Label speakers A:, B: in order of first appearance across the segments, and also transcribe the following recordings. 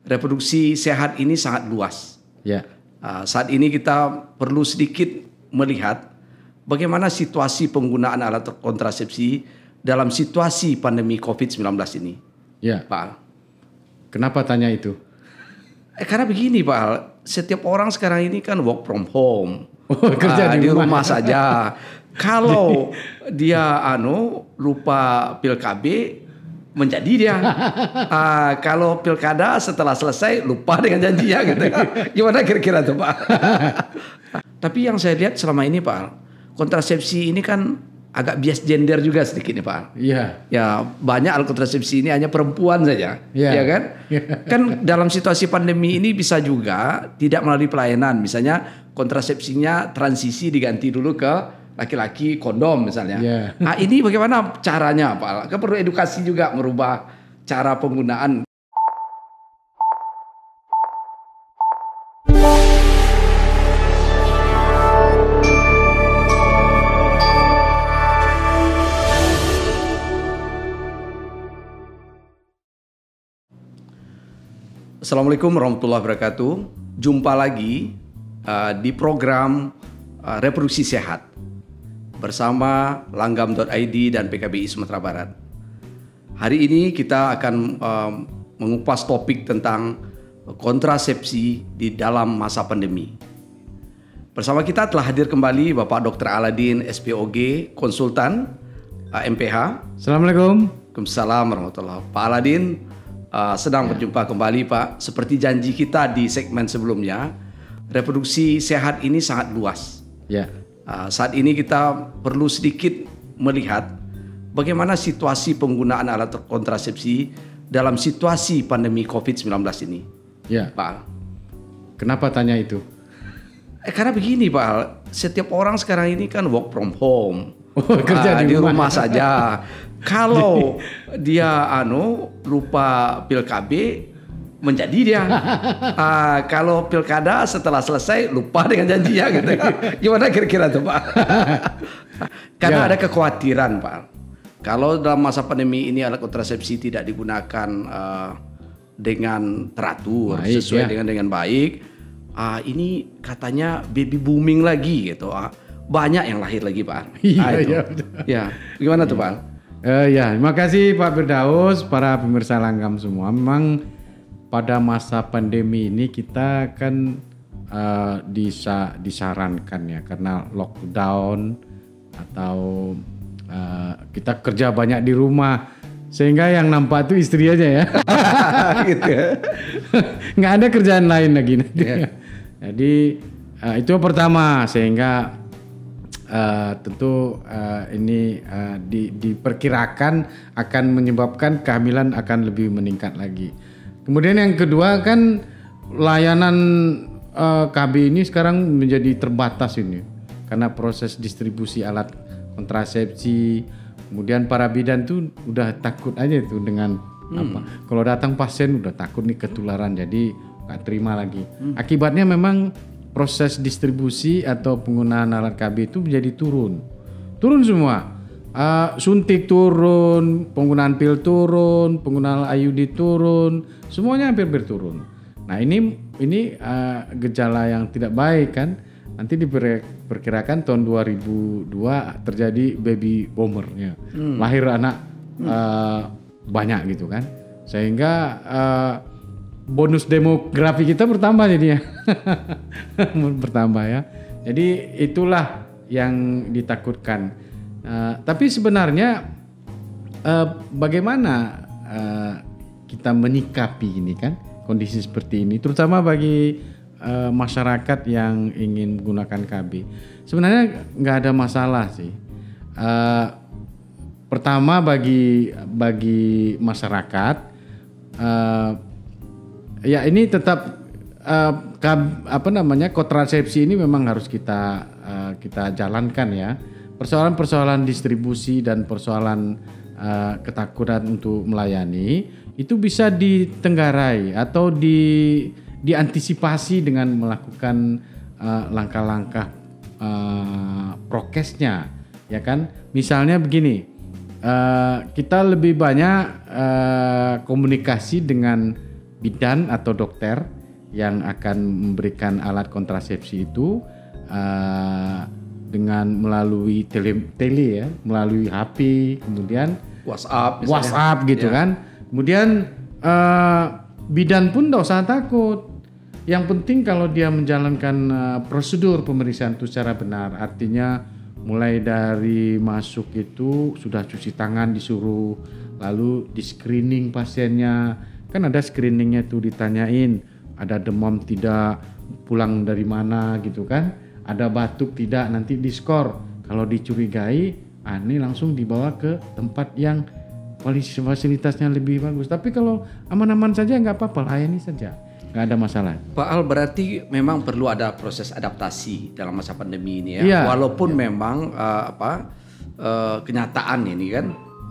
A: reproduksi sehat ini sangat luas.
B: Ya.
A: Saat ini kita perlu sedikit melihat bagaimana situasi penggunaan alat kontrasepsi dalam situasi pandemi COVID-19 ini.
B: Ya.
A: Pak Al.
B: Kenapa tanya itu?
A: Karena begini Pak Al, setiap orang sekarang ini kan work from home.
B: Kerja
A: di rumah saja. Kalau dia lupa pil KB, menjadi dia. Kalau pilkada setelah selesai lupa dengan janjinya gitu. Gimana kira-kira tuh Pak? Tapi yang saya lihat selama ini Pak, kontrasepsi ini kan agak bias gender juga sedikit nih Pak.
B: Iya.
A: Ya banyak alat kontrasepsi ini hanya perempuan saja, ya kan? Kan dalam situasi pandemi ini bisa juga tidak melalui pelayanan, misalnya kontrasepsinya transisi diganti dulu ke laki-laki kondom misalnya. Nah ini bagaimana caranya Pak? Kan perlu edukasi juga merubah cara penggunaan. Assalamualaikum warahmatullahi wabarakatuh. Jumpa lagi di program Reproduksi Sehat bersama Langgam.id dan PKBI Sumatera Barat. Hari ini kita akan mengupas topik tentang kontrasepsi di dalam masa pandemi. Bersama kita telah hadir kembali Bapak Dr. Aladin SPOG, konsultan MPH.
B: Assalamualaikum.
A: Waalaikumsalam warahmatullahi wabarakatuh. Pak Aladin, sedang berjumpa kembali Pak. Seperti janji kita di segmen sebelumnya, reproduksi sehat ini sangat luas.
B: Ya.
A: Saat ini kita perlu sedikit melihat bagaimana situasi penggunaan alat kontrasepsi dalam situasi pandemi COVID-19 ini.
B: Ya.
A: Pak.
B: Kenapa tanya itu?
A: Karena begini Pak, setiap orang sekarang ini kan work from home.
B: Kerja
A: di rumah saja. Kalau dia lupa pil KB, menjadi dia. Kalau pilkada setelah selesai lupa dengan janjinya gitu. Gimana kira-kira tuh Pak? Karena ada kekhawatiran Pak. Kalau dalam masa pandemi ini alat kontrasepsi tidak digunakan dengan teratur, baik, sesuai dengan baik, ini katanya baby booming lagi gitu. Banyak yang lahir lagi Pak. Ya, gimana tuh Pak?
B: Ya, terima kasih Pak Firdaus, para pemirsa Langgam semua. Memang pada masa pandemi ini kita kan disarankan ya, karena lockdown atau kita kerja banyak di rumah, sehingga yang nampak tuh istri aja ya.
A: Gitu.
B: Nggak ada kerjaan lain lagi nanti. Jadi itu yang pertama, sehingga tentu ini diperkirakan akan menyebabkan kehamilan akan lebih meningkat lagi. Kemudian yang kedua kan layanan KB ini sekarang menjadi terbatas ini karena proses distribusi alat kontrasepsi. Kemudian para bidan tuh udah takut aja tuh dengan apa? Kalau datang pasien udah takut nih ketularan, jadi nggak terima lagi. Akibatnya memang proses distribusi atau penggunaan alat KB itu menjadi turun semua. Suntik turun, penggunaan pil turun, penggunaan IUD turun, semuanya hampir turun. Nah ini gejala yang tidak baik kan. Nanti diperkirakan tahun 2002 terjadi baby boomer ya. Lahir anak banyak gitu kan. Sehingga bonus demografi kita bertambah jadinya. Bertambah ya. Jadi itulah yang ditakutkan. Tapi sebenarnya bagaimana kita menyikapi ini kan kondisi seperti ini, terutama bagi masyarakat yang ingin menggunakan KB. Sebenarnya nggak ada masalah sih. Pertama bagi masyarakat, ya ini tetap kontrasepsi ini memang harus kita jalankan ya. Persoalan-persoalan distribusi dan persoalan ketakutan untuk melayani itu bisa ditenggarai atau diantisipasi dengan melakukan langkah-langkah prokesnya, ya kan? Misalnya begini, kita lebih banyak komunikasi dengan bidan atau dokter yang akan memberikan alat kontrasepsi itu dengan melalui tele ya, melalui HP, kemudian WhatsApp gitu kan. Kemudian bidan pun tidak usah takut. Yang penting kalau dia menjalankan prosedur pemeriksaan itu secara benar, artinya mulai dari masuk itu sudah cuci tangan disuruh, lalu di screening pasiennya, kan ada screeningnya tuh, ditanyain ada demam tidak, pulang dari mana gitu kan, ada batuk tidak, nanti diskor. Kalau dicurigai, ini langsung dibawa ke tempat yang fasilitasnya lebih bagus. Tapi kalau aman-aman saja nggak apa-apa, layani saja, nggak ada masalah.
A: Pak Al, berarti memang perlu ada proses adaptasi dalam masa pandemi ini ya. Walaupun memang kenyataan ini kan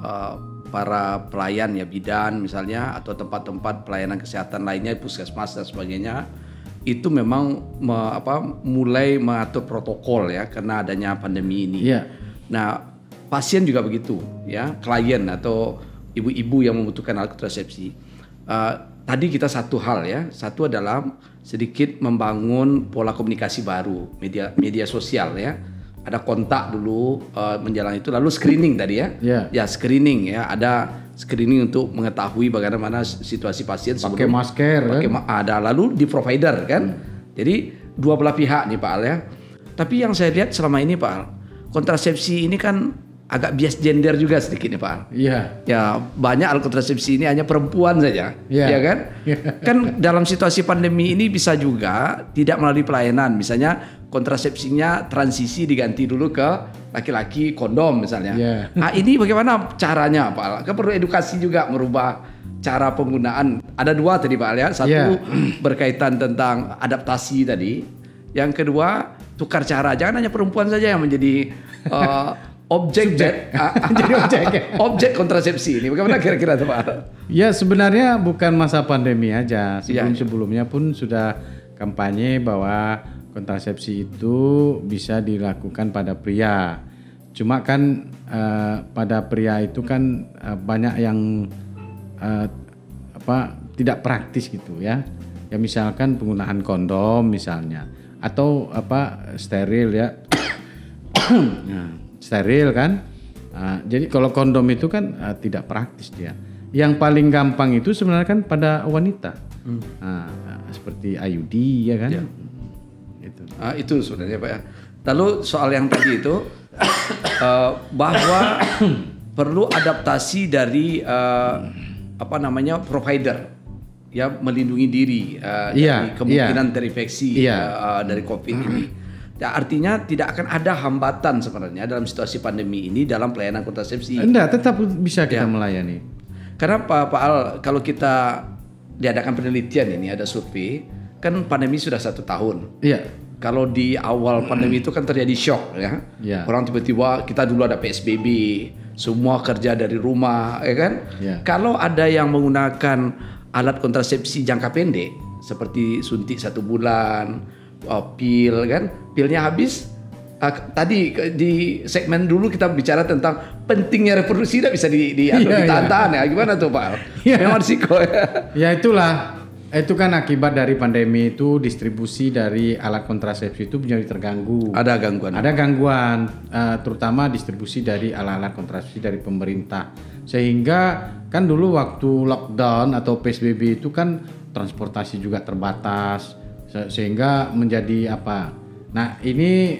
A: para pelayan ya, bidan misalnya atau tempat-tempat pelayanan kesehatan lainnya, puskesmas dan sebagainya, itu memang mulai mengatur protokol ya karena adanya pandemi ini. Nah, pasien juga begitu ya, klien atau ibu-ibu yang membutuhkan alat kontrasepsi. Tadi kita satu hal ya, satu adalah sedikit membangun pola komunikasi baru, media sosial ya. Ada kontak dulu menjalani itu, lalu screening tadi ya. Ya screening ya, ada screening untuk mengetahui bagaimana situasi pasien sebelum
B: pakai masker
A: ada, lalu di provider kan. Jadi dua belah pihak nih Pak Al ya. Tapi yang saya lihat selama ini Pak Al, kontrasepsi ini kan agak bias gender juga sedikit nih Pak Al. Ya banyak alat kontrasepsi ini hanya perempuan saja, ya kan? Kan dalam situasi pandemi ini bisa juga tidak melalui pelayanan, misalnya kontrasepsinya transisi diganti dulu ke laki-laki kondom misalnya. Nah ini bagaimana caranya Pak Al? Kan perlu edukasi juga merubah cara penggunaan. Ada dua tadi Pak Al ya. Satu berkaitan tentang adaptasi tadi. Yang kedua tukar cara. Jangan hanya perempuan saja yang menjadi objek kontrasepsi ini. Bagaimana kira-kira itu Pak Al?
B: Ya sebenarnya bukan masa pandemi aja. Sebelum-sebelumnya pun sudah kampanye bahwa kontrasepsi itu bisa dilakukan pada pria. Cuma kan pada pria itu kan banyak yang tidak praktis gitu ya. Ya misalkan penggunaan kondom misalnya, atau steril ya. Steril kan. Jadi kalau kondom itu kan tidak praktis dia. Yang paling gampang itu sebenarnya kan pada wanita. Seperti IUD ya kan.
A: Itu sebenarnya Pak ya. Lalu soal yang tadi itu bahwa perlu adaptasi dari provider ya, melindungi diri dari kemungkinan terinfeksi dari COVID ini. Ya, artinya tidak akan ada hambatan sebenarnya dalam situasi pandemi ini dalam pelayanan kontrasepsi.
B: Enggak, tetap bisa kita melayani.
A: Karena Pak Al, kalau kita diadakan penelitian ini, ada survei, kan pandemi sudah 1 tahun. Kalau di awal pandemi itu kan terjadi shock ya. Orang tiba-tiba, kita dulu ada PSBB, semua kerja dari rumah, ya kan? Kalau ada yang menggunakan alat kontrasepsi jangka pendek seperti suntik 1 bulan, pil kan, pilnya habis. Tadi di segmen dulu kita bicara tentang pentingnya reproduksi, tidak bisa ditahan ya. Gimana tuh Pak? Memang risiko ya.
B: Ya itulah. Itu kan akibat dari pandemi itu, distribusi dari alat kontrasepsi itu menjadi terganggu.
A: Ada gangguan.
B: Terutama distribusi dari alat-alat kontrasepsi dari pemerintah. Sehingga kan dulu waktu lockdown atau PSBB itu kan transportasi juga terbatas. Sehingga menjadi Nah ini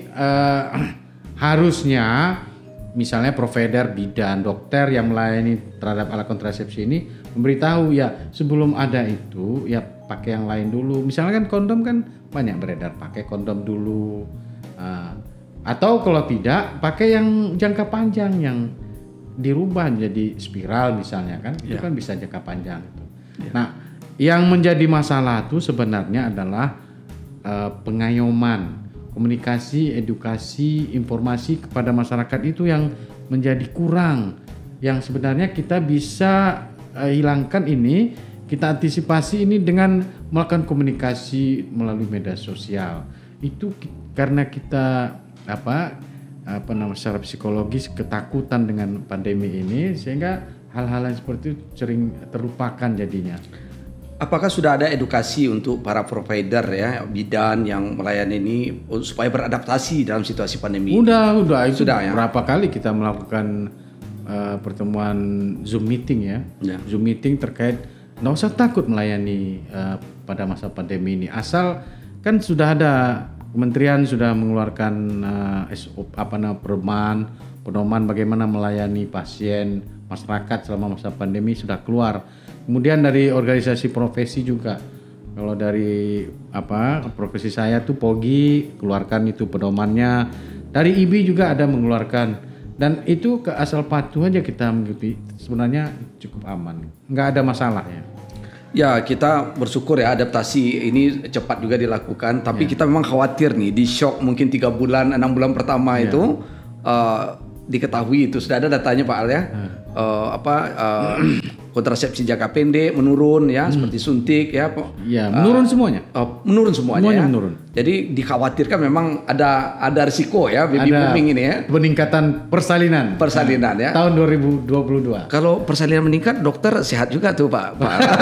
B: harusnya misalnya provider, bidan, dokter yang melayani terhadap alat kontrasepsi ini memberitahu ya sebelum ada itu ya pakai yang lain dulu. Misalnya kan kondom kan banyak beredar, pakai kondom dulu. Atau kalau tidak pakai yang jangka panjang yang dirubah jadi spiral misalnya kan, itu kan bisa jangka panjang itu. Nah yang menjadi masalah itu sebenarnya adalah pengayoman, komunikasi, edukasi, informasi kepada masyarakat itu yang menjadi kurang. Yang sebenarnya kita bisa hilangkan ini, kita antisipasi ini dengan melakukan komunikasi melalui media sosial. Itu karena kita secara psikologis ketakutan dengan pandemi ini, sehingga hal-hal yang seperti itu sering terlupakan jadinya.
A: Apakah sudah ada edukasi untuk para provider ya bidan yang melayani ini supaya beradaptasi dalam situasi pandemi?
B: Udah itu
A: Sudah, ya?
B: berapa kali kita melakukan pertemuan Zoom meeting ya. Zoom meeting terkait nggak usah takut melayani pada masa pandemi ini. Asal kan sudah ada kementerian sudah mengeluarkan pedoman bagaimana melayani pasien masyarakat selama masa pandemi sudah keluar. Kemudian dari organisasi profesi juga, kalau dari profesi saya tuh POGI keluarkan itu pedomannya, dari IBI juga ada mengeluarkan, dan itu ke asal patuh aja kita mengikuti sebenarnya cukup aman, nggak ada masalah ya.
A: Ya kita bersyukur ya adaptasi ini cepat juga dilakukan, tapi kita memang khawatir nih di shock mungkin 3 bulan 6 bulan pertama itu diketahui itu sudah ada datanya Pak Al ya. Kontrasepsi jangka pendek menurun ya seperti suntik ya.
B: Ya menurun semuanya.
A: Menurun semuanya.
B: Menurun.
A: Jadi dikhawatirkan memang ada risiko ya baby booming ini ya.
B: Peningkatan persalinan.
A: Ya.
B: Tahun 2022.
A: Kalau persalinan meningkat dokter sehat juga tuh Pak.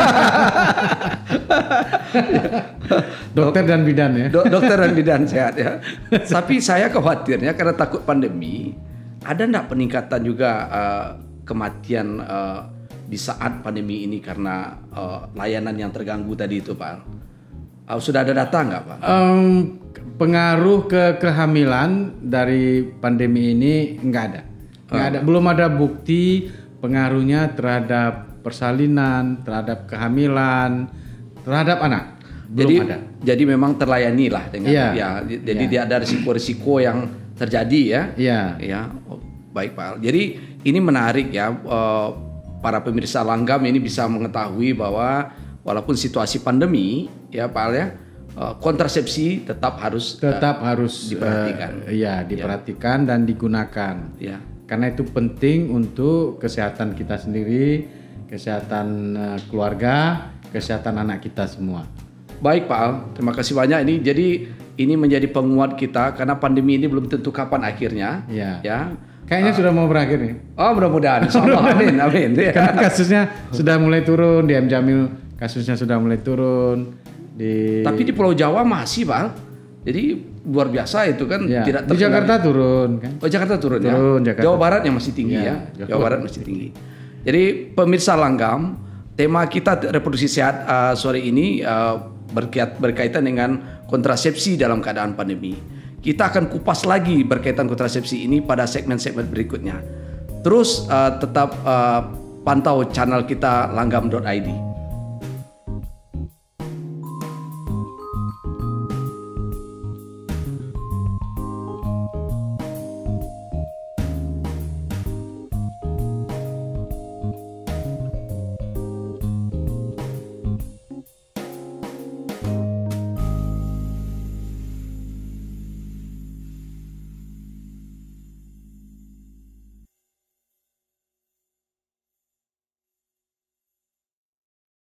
B: Dokter dan bidan ya.
A: Dokter dan bidan sehat ya. Tapi saya khawatirnya karena takut pandemi, ada enggak peningkatan juga kematian di saat pandemi ini karena layanan yang terganggu tadi itu Pak? Sudah ada data nggak Pak?
B: Pengaruh ke kehamilan dari pandemi ini nggak ada. Belum ada bukti pengaruhnya terhadap persalinan, terhadap kehamilan, terhadap anak. Belum ada. Jadi
A: memang terlayani lah dengan Jadi tidak ada risiko-risiko yang terjadi ya. Ya. Baik Pak. Jadi ini menarik ya. Para pemirsa Langgam ini bisa mengetahui bahwa walaupun situasi pandemi ya Pak Al ya, kontrasepsi tetap harus diperhatikan.
B: Diperhatikan dan digunakan.
A: Ya.
B: Karena itu penting untuk kesehatan kita sendiri, kesehatan keluarga, kesehatan anak kita semua.
A: Baik Pak Al, terima kasih banyak ini. Jadi ini menjadi penguat kita karena pandemi ini belum tentu kapan akhirnya. Ya.
B: Kayaknya sudah mau berakhir nih.
A: Oh mudah-mudahan. Amin.
B: Karena kasusnya sudah mulai turun di M Jamil, kasusnya sudah mulai turun
A: Tapi di Pulau Jawa masih Pak. Jadi luar biasa itu kan tidak terkendali.
B: Di Jakarta turun kan.
A: Oh Jakarta turun ya.
B: Jakarta.
A: Jawa Barat yang masih tinggi ya. Jawa Barat masih tinggi. Jadi pemirsa Langgam, tema kita reproduksi sehat sore ini berkaitan dengan kontrasepsi dalam keadaan pandemi. Kita akan kupas lagi berkaitan kontrasepsi ini pada segmen-segmen berikutnya. Terus tetap pantau channel kita langgam.id.